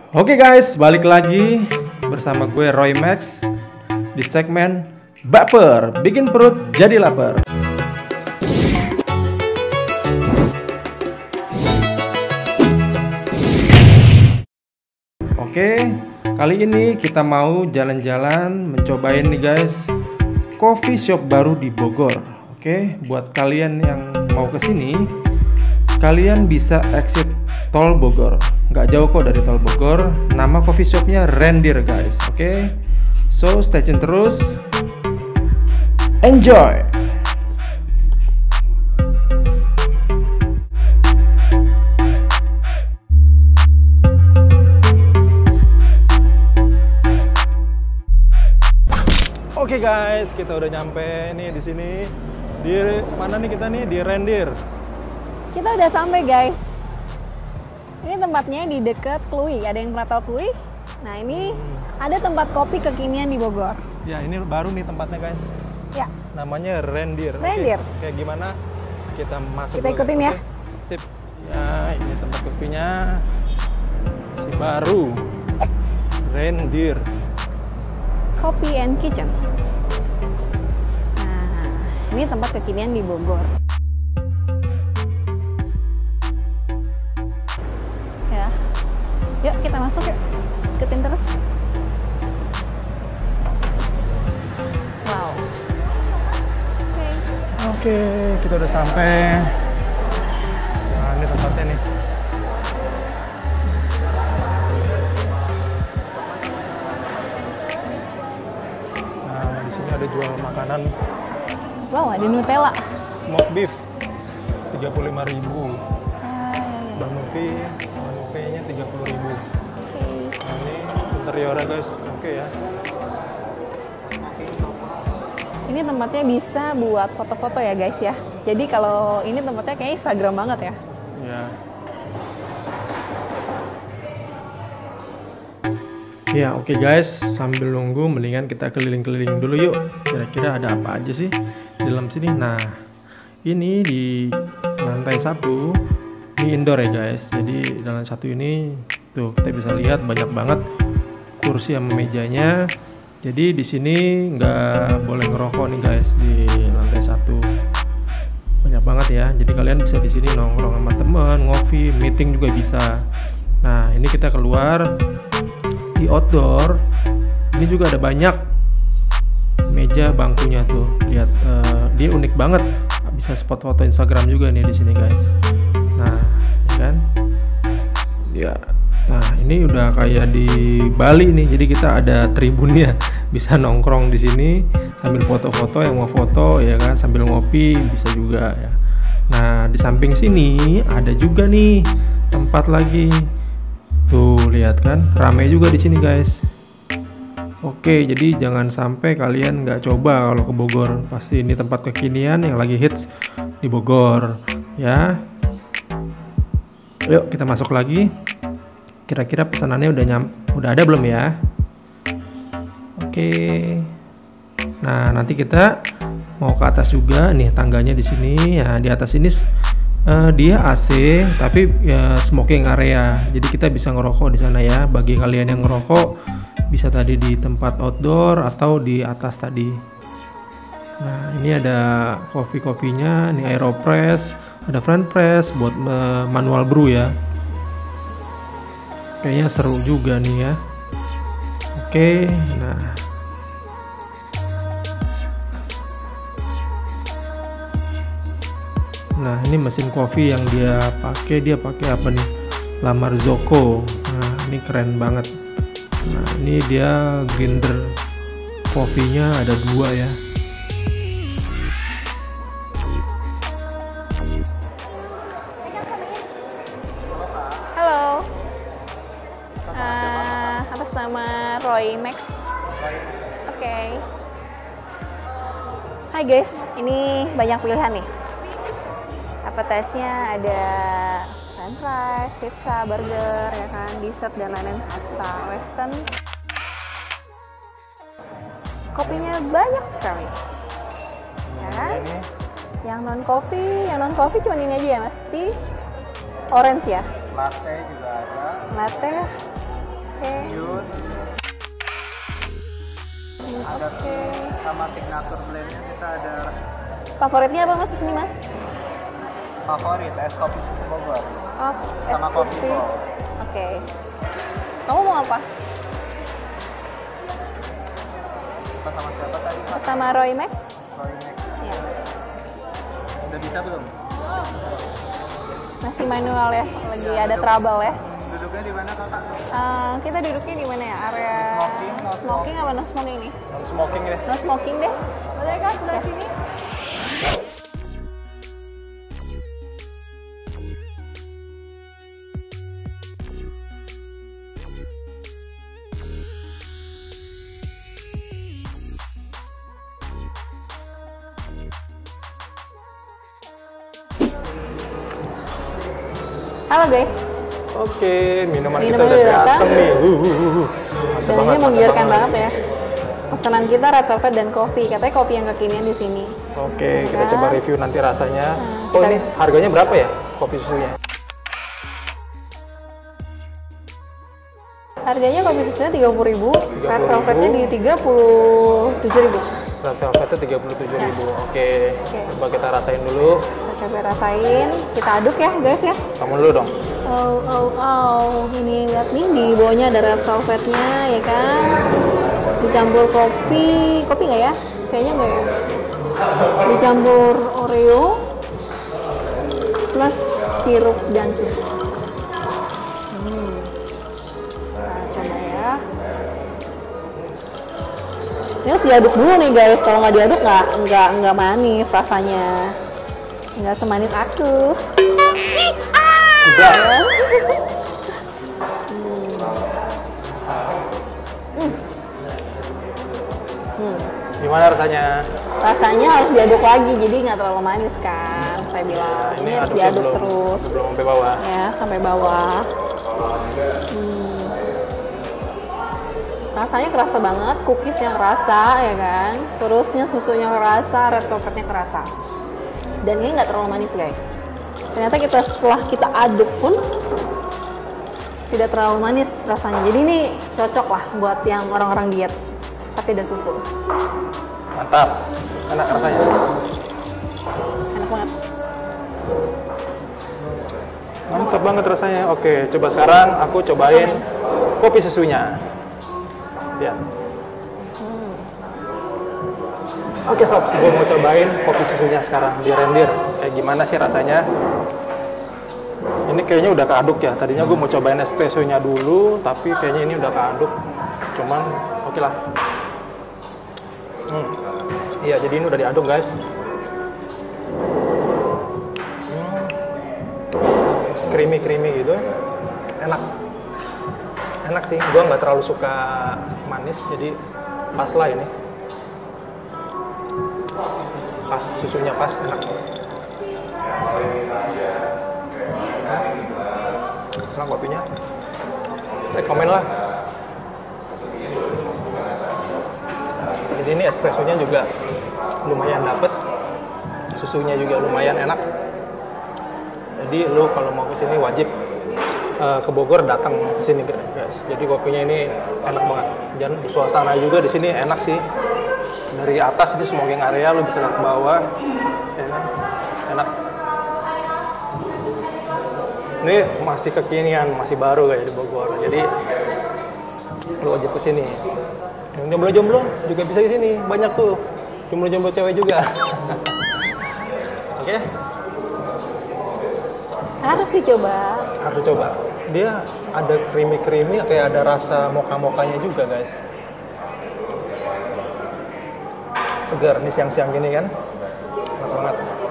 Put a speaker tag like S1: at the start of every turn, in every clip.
S1: Oke guys, balik lagi bersama gue Roy Max di segmen Baper, bikin perut jadi lapar. Oke, kali ini kita mau jalan-jalan mencobain nih guys coffee shop baru di Bogor. Oke, buat kalian yang mau kesini, kalian bisa exit Tol Bogor. Nggak jauh kok dari Tol Bogor. Nama coffee shopnya Rendir guys. Oke, so stay tune terus. Enjoy. Oke guys, kita udah nyampe nih di sini. Di mana nih kita nih? Di Rendir.
S2: Kita udah sampai guys. Ini tempatnya di dekat Kluwi. Ada yang pernah tahu Kluwi? Nah ini ada tempat kopi kekinian di Bogor.
S1: Ya ini baru nih tempatnya guys.
S2: Ya.
S1: Namanya Rendir.
S2: Rendir.
S1: Oke, kayak gimana? Kita masuk.
S2: Kita ikutin ya.
S1: Sip. Ya ini tempat kopinya. Si baru. Rendir.
S2: Coffee and Kitchen. Nah ini tempat kekinian di Bogor. Yuk kita masuk yuk, ikutin terus. Wow.
S1: Oke, kita udah sampai. Nah ini tempatnya nih. Nah di sini ada jual makanan.
S2: Wow, ada Nutella.
S1: Smoke beef, 35.000.
S2: Ya.
S1: Nya 30.000.
S2: Oke.
S1: Nah, ini interiornya guys, oke ya.
S2: Ini tempatnya bisa buat foto-foto ya guys ya. Jadi kalau ini tempatnya kayak Instagram banget ya.
S1: Ya. Ya oke guys, sambil nunggu mendingan kita keliling-keliling dulu yuk. Kira-kira ada apa aja sih di dalam sini. Nah ini di lantai 1 ini indoor ya guys. Jadi dalam satu ini tuh kita bisa lihat banyak banget kursi sama mejanya. Jadi di sini nggak boleh ngerokok nih guys di lantai 1. Banyak banget ya. Jadi kalian bisa di sini nongkrong sama temen, ngopi, meeting juga bisa. Nah ini kita keluar di outdoor. Ini juga ada banyak meja bangkunya tuh. Lihat dia unik banget. Bisa spot foto Instagram juga nih di sini guys. Nah, kan? Ya. Nah, ini udah kayak di Bali nih. Jadi kita ada tribunnya. Bisa nongkrong di sini sambil foto-foto, yang mau foto ya kan, sambil ngopi bisa juga ya. Nah, di samping sini ada juga nih tempat lagi. Tuh, lihat kan? Rame juga di sini, guys. Oke, jadi jangan sampai kalian nggak coba kalau ke Bogor. Pasti ini tempat kekinian yang lagi hits di Bogor, ya. Yuk kita masuk lagi. Kira-kira pesanannya udah ada belum ya? Oke. Nah nanti kita mau ke atas juga nih, tangganya di sini. Ya di atas ini dia AC tapi ya, smoking area. Jadi kita bisa ngerokok di sana ya. Bagi kalian yang ngerokok bisa tadi di tempat outdoor atau di atas tadi. Nah ini ada kopinya, ini Aeropress. Ada French press buat manual brew ya. Kayaknya seru juga nih ya. Oke, nah. Nah, ini mesin kopi yang dia pakai apa nih? La Marzocco. Nah, ini keren banget. Nah, ini dia grinder kopinya ada 2 ya.
S2: Atas nama Roy Max. Oke. Hai guys, ini banyak pilihan nih. Appetizer-nya ada french fries, pizza, burger, ya kan, dessert dan lain-lain, pasta, western. Kopinya banyak sekali. Ya kan? Yang non coffee cuma ini aja ya, Mas. Tea, orange ya.
S3: Latte juga ada.
S2: Latte. Oke.
S3: Ada sama signature blendnya kita ada.
S2: Favoritnya apa mas di sini mas?
S3: Favorit es kopi susu Bogor.
S2: Oh,
S3: Sama kopi bowl.
S2: Oke. Kamu mau apa?
S3: Kita sama siapa tadi Pak?
S2: Sama Roy Max?
S3: Roy Max.
S2: Iya.
S3: Udah bisa belum?
S2: Masih manual ya, lagi ada trouble ya.
S3: Duduknya di mana kakak?
S2: Kita duduknya di mana ya? Area
S3: Smoking, no
S2: smoking apa no smoking nih?
S3: Smoking ya?
S2: No smoking deh. Boleh kan sebelah sini? Halo guys.
S1: Oke, minuman kita
S2: Minuman
S1: udah
S2: udah datang.
S1: datang nih.
S2: Dan ini menggiurkan banget ya. Pesanan kita red velvet dan kopi. Katanya kopi yang kekinian di sini.
S1: Oke, kita
S2: Nah.
S1: coba review nanti rasanya.
S2: Nah,
S1: Oh, ini harganya berapa ya kopi susunya?
S2: Harganya kopi susunya 30.000, red
S1: 30.000.
S2: velvetnya di 37.000.
S1: Red velvetnya 37.000. Oke,
S2: Oke.
S1: coba kita rasain dulu.
S2: Kita coba rasain, kita aduk ya guys ya.
S1: Kamu dulu dong.
S2: Oh, ini lihat nih di bawahnya ada red velvetnya ya kan. Dicampur kopi nggak ya? Kayaknya nggak ya. Dicampur Oreo plus sirup dan susu. Nah, coba ya. Ini harus diaduk dulu nih guys. Kalau nggak diaduk nggak manis rasanya. Nggak semanis aku.
S1: Udah. Gimana rasanya?
S2: Rasanya harus diaduk lagi, jadi nggak terlalu manis kan. Saya bilang ini harus
S1: aduknya
S2: diaduk
S1: belum-
S2: terus,
S1: Belum sampai bawah.
S2: ya sampai bawah. Rasanya kerasa banget, cookiesnya kerasa ya kan, terusnya susunya kerasa, red velvetnya kerasa. Dan ini nggak terlalu manis guys. Ternyata setelah kita aduk pun tidak terlalu manis rasanya. Jadi ini cocok lah buat yang orang-orang diet tapi tidak susu.
S1: Mantap. Enak rasanya.
S2: Enak banget.
S1: Mantap banget rasanya. Oke, coba sekarang aku cobain kopi susunya. Lihat. Oke sob, gue mau cobain kopi susunya sekarang di rendir. Gimana sih rasanya? Ini kayaknya udah keaduk ya. Tadinya gue mau cobain espressonya dulu, tapi kayaknya ini udah keaduk. Cuman oke lah. Iya, jadi ini udah diaduk guys. Creamy gitu. Enak sih. Gue nggak terlalu suka manis, jadi pas lah ini. Pas susunya pas, enak. Enak kopinya. Rekomen lah. Jadi ini espressonya juga lumayan dapet, susunya juga lumayan enak. Jadi lu kalau mau kesini wajib ke Bogor datang ke sini guys. Jadi kopinya ini enak banget. Dan suasana juga di sini enak sih. Dari atas ini smoking area, lu bisa lihat ke bawah. Enak. Ini masih kekinian, masih baru kayak di Bogor. Jadi lu wajib ke sini. Yang jomblo-jomblo juga bisa di sini. Banyak tuh. Jomblo-jomblo cewek juga. Oke.
S2: Harus dicoba.
S1: Harus coba. Dia ada creamy kayak ada rasa mocha-mokanya juga guys. Segar nih siang-siang gini kan. Enak banget.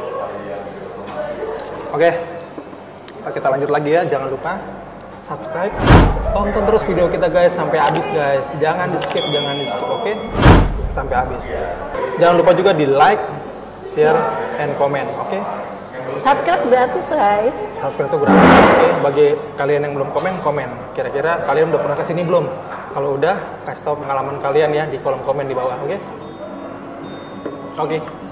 S1: Oke. Kita lanjut lagi ya. Jangan lupa subscribe. Tonton terus video kita guys sampai habis guys. Jangan di skip, oke? Sampai habis. Jangan lupa juga di like, share, and comment, oke?
S2: Subscribe gratis guys.
S1: Subscribe itu gratis, oke? Bagi kalian yang belum komen. Kira-kira kalian udah pernah kesini belum? Kalau udah, kasih tahu pengalaman kalian ya di kolom komen di bawah, oke? Oke.